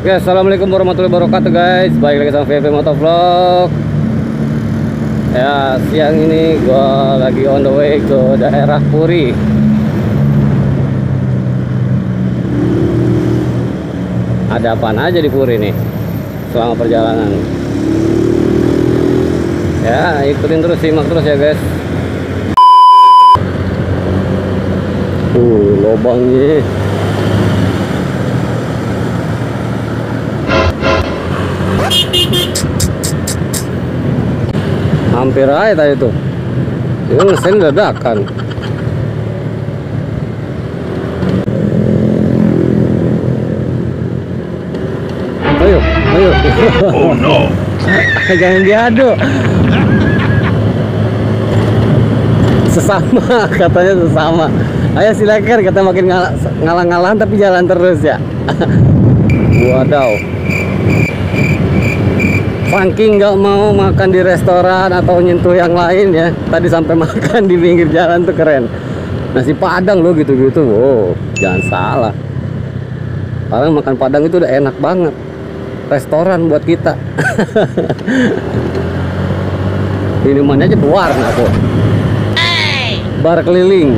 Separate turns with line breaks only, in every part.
Oke, assalamualaikum warahmatullahi wabarakatuh guys. Balik lagi sama VV Motovlog. Ya, siang ini gua lagi on the way ke daerah Puri. Ada apaan aja di Puri nih selama perjalanan. Ya, ikutin terus, simak terus ya guys. Lobangnya. Hampir aja tadi tuh. Itu ngesen dadakan. Ayo, ayo.
Oh no.
Jangan diadu. Sesama, katanya sesama. Ayo silakan, kata makin ngalah-ngalahan tapi jalan terus ya. Wadaw. Saking nggak mau makan di restoran atau nyentuh yang lain ya, tadi sampai makan di pinggir jalan tuh keren. Nasi Padang loh gitu-gitu. Oh, jangan salah. Padahal makan Padang itu udah enak banget. Restoran buat kita. Minumannya aja berwarna kok. Bar keliling.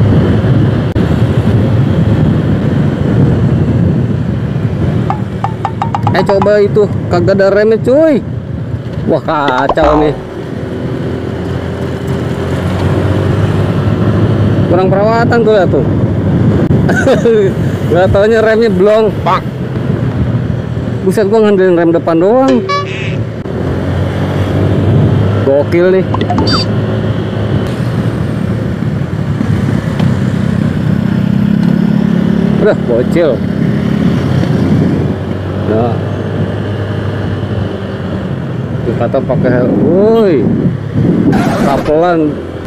Coba itu kagak ada remnya cuy. Wah kacau nih. Kurang perawatan tuh ya tuh. Gak taunya remnya blong. Pak. Buset, gua ngandelin rem depan doang. Gokil nih. Udah bocil. Nah, kata pakai helm, woi, kapelan.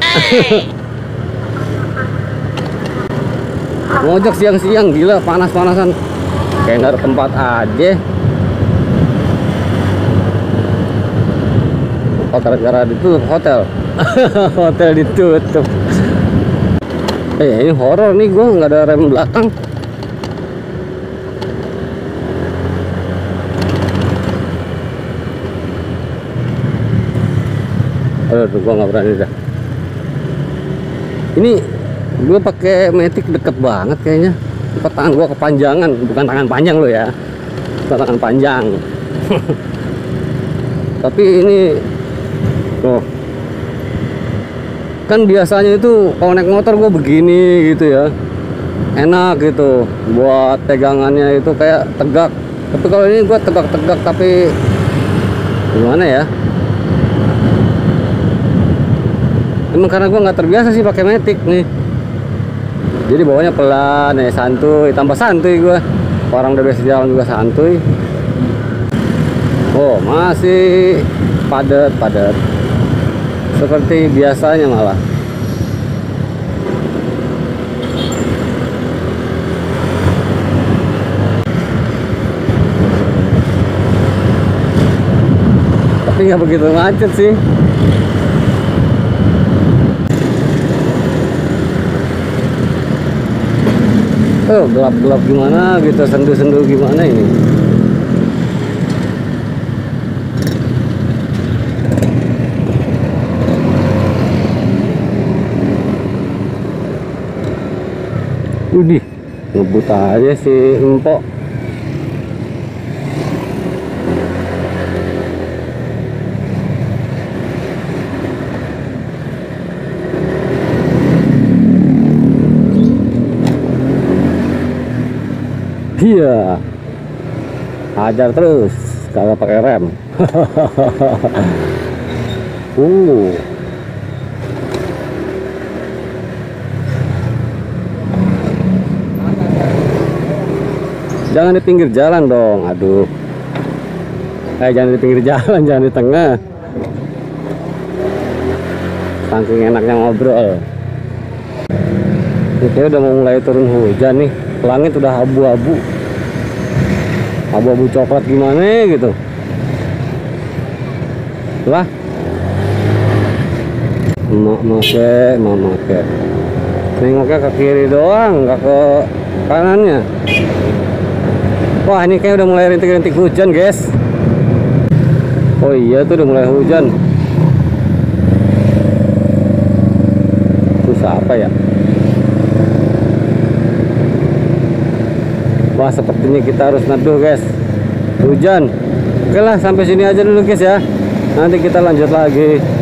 Ngojek siang-siang gila, panas-panasan, kayak nggak ada tempat aja. Oh, gara-gara ditutup hotel. Hotel ditutup. Ini horor nih, gua nggak ada rem belakang. Aduh, gua nggak berani dah. Ini gua pakai Matic deket banget kayaknya. Tangan gua kepanjangan, bukan tangan panjang lo ya, bukan tangan panjang. Tapi ini, oh, kan biasanya itu kalau naik motor gua begini gitu ya, enak gitu, buat pegangannya itu kayak tegak. Tapi kalau ini gua tegak-tegak tapi gimana ya? Emang karena gue nggak terbiasa sih pakai Matic nih, jadi bawanya pelan ya, santuy, tambah santuy gue. Orang udah biasa jalan juga santuy. Oh, masih padat seperti biasanya malah. Tapi nggak begitu macet sih. Oh, gelap-gelap gimana gitu, sendu-sendu gimana ini. Udih, ngebut aja si empok. Iya, hajar terus, kagak pakai rem. Jangan di pinggir jalan dong, aduh. Jangan di pinggir jalan, jangan di tengah. Saking enaknya ngobrol. Ini udah mau mulai turun hujan nih. Langit udah abu-abu coklat gimana gitu lah. Mama nengoknya ke kiri doang, nggak ke kanannya. Wah, ini kayak udah mulai rintik-rintik hujan, guys. Oh iya, tuh udah mulai hujan. Susah apa ya? Wah, sepertinya kita harus neduh, guys. Hujan. Oke lah, sampai sini aja dulu, guys ya. Nanti kita lanjut lagi.